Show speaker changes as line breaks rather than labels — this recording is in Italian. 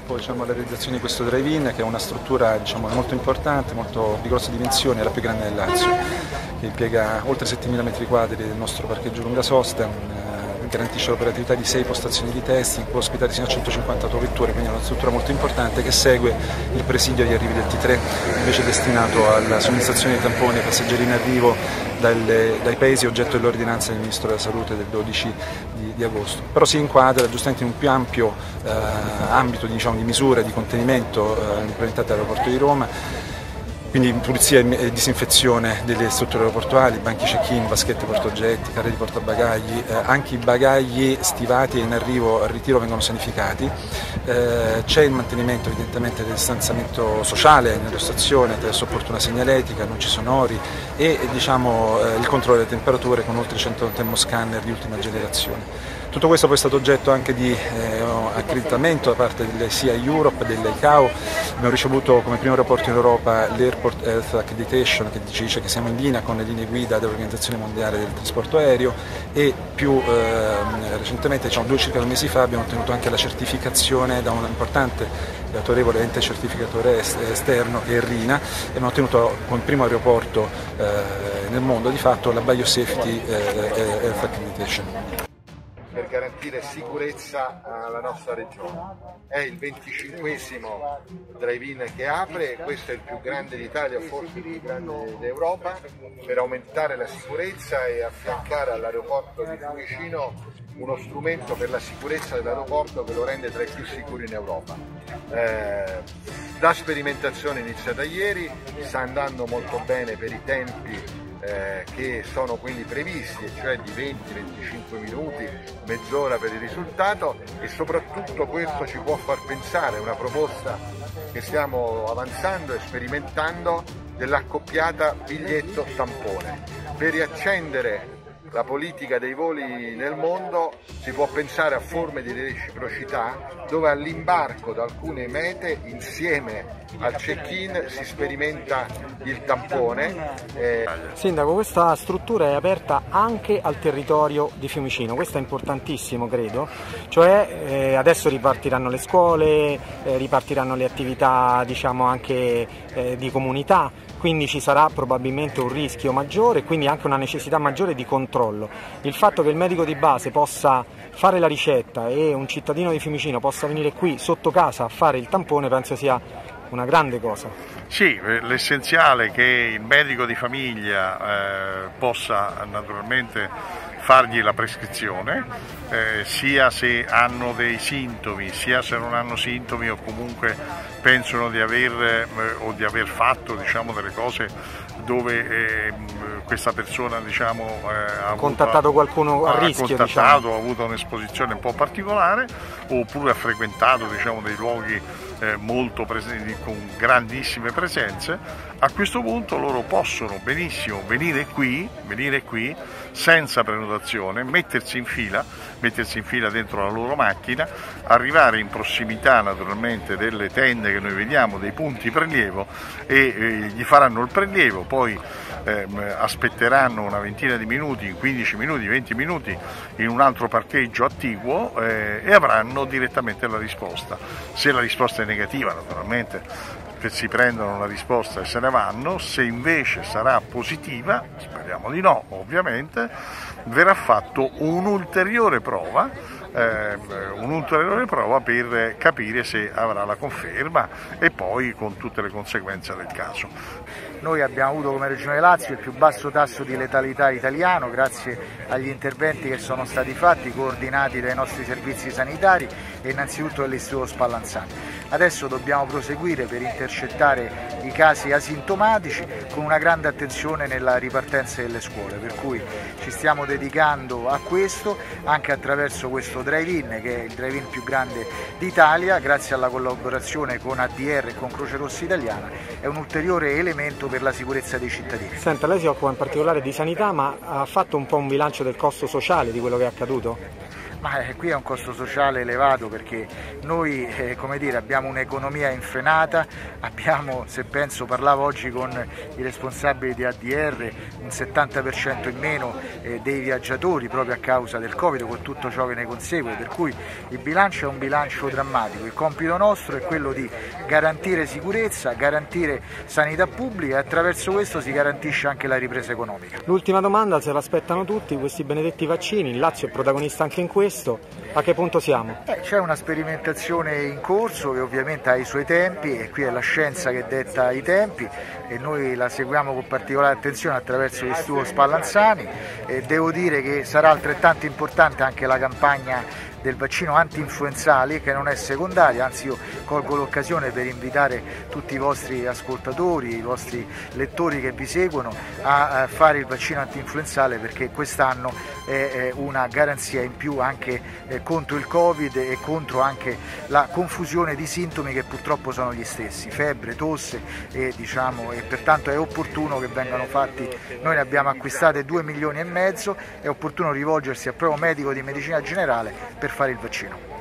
tempo la realizzazione di questo drive-in, che è una struttura molto importante, molto di grosse dimensioni, è la più grande del Lazio, che impiega oltre 7.000 metri quadri del nostro parcheggio lunga sosta, garantisce l'operatività di 6 postazioni di testing, può ospitare sino a 150 autovetture, quindi è una struttura molto importante che segue il presidio agli arrivi del T3, invece destinato alla somministrazione di tamponi ai passeggeri in arrivo dai paesi oggetto dell'ordinanza del Ministro della Salute del 12 di agosto. Però si inquadra giustamente in un più ampio ambito di misure di contenimento implementate all'aeroporto di Roma, quindi pulizia e disinfezione delle strutture aeroportuali, banchi check-in, vaschette portaoggetti, carri di portabagagli, anche i bagagli stivati e in arrivo al ritiro vengono sanificati, c'è il mantenimento evidentemente del distanziamento sociale nella stazione attraverso opportuna segnaletica, non ci sono ori e il controllo delle temperature con oltre 100 termoscanner di ultima generazione. Tutto questo poi è stato oggetto anche di accreditamento da parte delle SIA Europe, dell'ICAO. Abbiamo ricevuto come primo aeroporto in Europa l'Airport Health Accreditation, che ci dice che siamo in linea con le linee guida dell'Organizzazione Mondiale del Trasporto Aereo, e più recentemente, circa 2 mesi fa, abbiamo ottenuto anche la certificazione da un importante e autorevole ente certificatore esterno che è RINA, e abbiamo ottenuto come primo aeroporto nel mondo di fatto la Biosafety Health Accreditation.
Per garantire sicurezza alla nostra regione. È il 25esimo drive-in che apre, questo è il più grande d'Italia, forse il più grande d'Europa, per aumentare la sicurezza e affiancare all'aeroporto di Fiumicino uno strumento per la sicurezza dell'aeroporto che lo rende tra i più sicuri in Europa. La sperimentazione è iniziata ieri, sta andando molto bene per i tempi che sono quelli previsti, cioè di 20-25 minuti, mezz'ora per il risultato, e soprattutto questo ci può far pensare a una proposta che stiamo avanzando e sperimentando dell'accoppiata biglietto tampone. Per riaccendere la politica dei voli nel mondo si può pensare a forme di reciprocità dove all'imbarco da alcune mete insieme al check-in si sperimenta il tampone.
Sindaco, questa struttura è aperta anche al territorio di Fiumicino, questo è importantissimo credo, cioè adesso ripartiranno le scuole, ripartiranno le attività anche di comunità, quindi ci sarà probabilmente un rischio maggiore e quindi anche una necessità maggiore di controllo. Il fatto che il medico di base possa fare la ricetta e un cittadino di Fiumicino possa venire qui sotto casa a fare il tampone penso sia una grande cosa.
Sì, l'essenziale è che il medico di famiglia possa naturalmente fargli la prescrizione, sia se hanno dei sintomi, sia se non hanno sintomi o comunque pensano di aver fatto delle cose dove questa persona ha
contattato qualcuno a rischio,
ha avuto un'esposizione un po' particolare, oppure ha frequentato dei luoghi molto presenti, con grandissime presenze. A questo punto loro possono benissimo venire qui senza prenotazione, mettersi in fila dentro la loro macchina, arrivare in prossimità naturalmente delle tende che noi vediamo, dei punti prelievo, e gli faranno il prelievo, poi aspetteranno una ventina di minuti, 15 minuti, 20 minuti in un altro parcheggio attiguo e avranno direttamente la risposta. Se la risposta è negativa naturalmente che si prendono la risposta e se ne vanno, se invece sarà positiva, speriamo di no ovviamente, verrà fatto un'ulteriore prova per capire se avrà la conferma e poi con tutte le conseguenze del caso.
Noi abbiamo avuto come Regione Lazio il più basso tasso di letalità italiano grazie agli interventi che sono stati fatti, coordinati dai nostri servizi sanitari e innanzitutto dall'Istituto Spallanzani. Adesso dobbiamo proseguire per intercettare i casi asintomatici con una grande attenzione nella ripartenza delle scuole, per cui ci stiamo dedicando a questo anche attraverso questo drive-in, che è il drive-in più grande d'Italia, grazie alla collaborazione con ADR e con Croce Rossa Italiana, è un ulteriore elemento per la sicurezza dei cittadini.
Senta, lei si occupa in particolare di sanità, ma ha fatto un po' un bilancio del costo sociale di quello che è accaduto?
Ma qui è un costo sociale elevato perché noi come dire, abbiamo un'economia infrenata, abbiamo, se penso, parlavo oggi con i responsabili di ADR, un 70% in meno dei viaggiatori proprio a causa del Covid, con tutto ciò che ne consegue, per cui il bilancio è un bilancio drammatico. Il compito nostro è quello di garantire sicurezza, garantire sanità pubblica e attraverso questo si garantisce anche la ripresa economica.
L'ultima domanda, se l'aspettano tutti, questi benedetti vaccini, il Lazio è protagonista anche in questo, a che punto siamo?
C'è una sperimentazione in corso che ovviamente ha i suoi tempi e qui è la scienza che detta i tempi e noi la seguiamo con particolare attenzione attraverso l'Istituto Spallanzani e devo dire che sarà altrettanto importante anche la campagna del vaccino anti-influenzali, che non è secondaria, anzi io colgo l'occasione per invitare tutti i vostri ascoltatori, i vostri lettori che vi seguono a fare il vaccino anti-influenzale, perché quest'anno è una garanzia in più anche contro il Covid e contro anche la confusione di sintomi che purtroppo sono gli stessi, febbre, tosse e pertanto è opportuno che vengano fatti. Noi ne abbiamo acquistate 2,5 milioni, è opportuno rivolgersi al proprio medico di medicina generale per fare il vaccino.